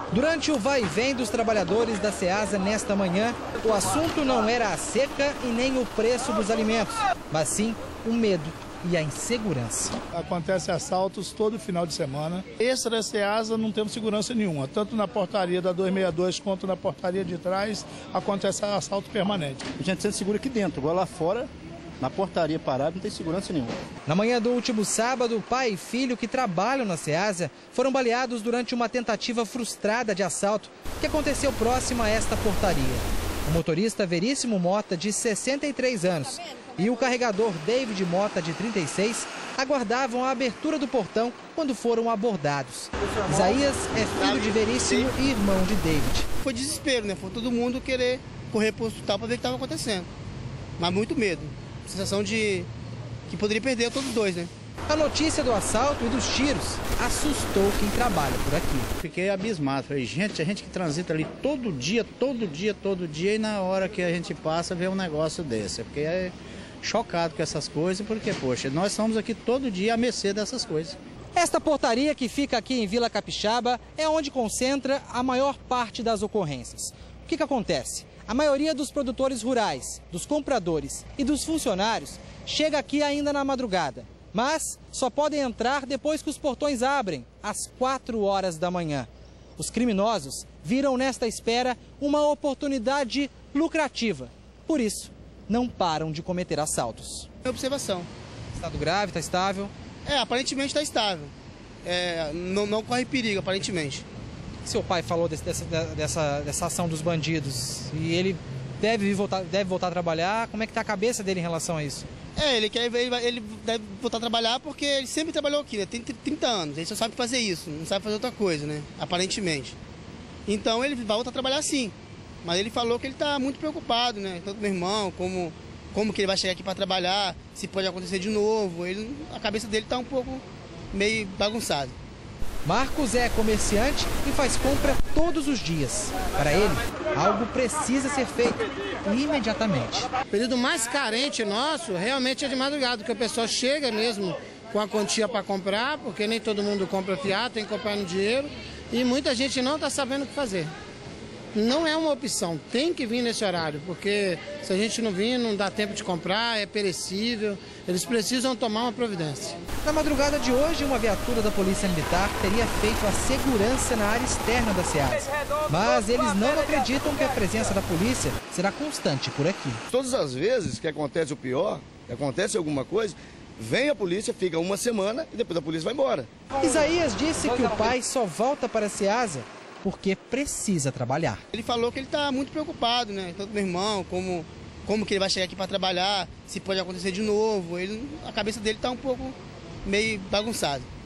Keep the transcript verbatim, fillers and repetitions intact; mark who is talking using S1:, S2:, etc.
S1: Durante o vai e vem dos trabalhadores da Ceasa nesta manhã, o assunto não era a seca e nem o preço dos alimentos, mas sim o medo e a insegurança.
S2: Acontece assaltos todo final de semana. Extra da Ceasa não temos segurança nenhuma, tanto na portaria da duzentos e sessenta e dois quanto na portaria de trás acontece assalto permanente.
S3: A gente sente seguro aqui dentro, agora lá fora, na portaria parada, não tem segurança nenhuma.
S1: Na manhã do último sábado, pai e filho que trabalham na Ceasa foram baleados durante uma tentativa frustrada de assalto que aconteceu próximo a esta portaria. O motorista Veríssimo Mota, de sessenta e três anos, e o carregador David Mota, de trinta e seis, aguardavam a abertura do portão quando foram abordados. Isaías é filho de Veríssimo e irmão de David.
S4: Foi desespero, né? Foi todo mundo querer correr para o hospital para ver o que estava acontecendo. Mas muito medo. Sensação de que poderia perder todos os dois, né?
S1: A notícia do assalto e dos tiros assustou quem trabalha por aqui.
S3: Fiquei abismado. Falei, gente, a gente que transita ali todo dia, todo dia, todo dia, e na hora que a gente passa vê um negócio desse. Porque é chocado com essas coisas, porque, poxa, nós estamos aqui todo dia à mercê dessas coisas.
S1: Esta portaria, que fica aqui em Vila Capixaba, é onde concentra a maior parte das ocorrências. O que que acontece? A maioria dos produtores rurais, dos compradores e dos funcionários chega aqui ainda na madrugada, mas só podem entrar depois que os portões abrem, às quatro horas da manhã. Os criminosos viram nesta espera uma oportunidade lucrativa. Por isso, não param de cometer assaltos.
S4: Observação.
S1: Estado grave, está estável?
S4: É, aparentemente está estável. É, não, não corre perigo, aparentemente.
S1: Seu pai falou desse, dessa, dessa, dessa ação dos bandidos e ele deve voltar, deve voltar a trabalhar. Como é que está a cabeça dele em relação a isso?
S4: É, ele, quer, ele, ele deve voltar a trabalhar porque ele sempre trabalhou aqui, né? Tem trinta anos, ele só sabe fazer isso, não sabe fazer outra coisa, né? Aparentemente. Então ele vai voltar a trabalhar sim, mas ele falou que ele está muito preocupado, né? Tanto meu irmão, como, como que ele vai chegar aqui para trabalhar, se pode acontecer de novo. Ele, a cabeça dele está um pouco meio bagunçada.
S1: Marcos é comerciante e faz compra todos os dias. Para ele, algo precisa ser feito imediatamente.
S5: O período mais carente nosso realmente é de madrugada, porque o pessoal chega mesmo com a quantia para comprar, porque nem todo mundo compra fiado, tem que comprar no dinheiro, e muita gente não está sabendo o que fazer. Não é uma opção, tem que vir nesse horário, porque se a gente não vir, não dá tempo de comprar, é perecível, eles precisam tomar uma providência.
S1: Na madrugada de hoje, uma viatura da Polícia Militar teria feito a segurança na área externa da Ceasa. Mas eles não acreditam que a presença da polícia será constante por aqui.
S6: Todas as vezes que acontece o pior, que acontece alguma coisa, vem a polícia, fica uma semana e depois a polícia vai embora.
S1: Isaías disse que o pai só volta para a Ceasa porque precisa trabalhar.
S4: Ele falou que ele está muito preocupado, né? Tanto meu irmão, como, como que ele vai chegar aqui para trabalhar, se pode acontecer de novo. Ele, a cabeça dele está um pouco meio bagunçada.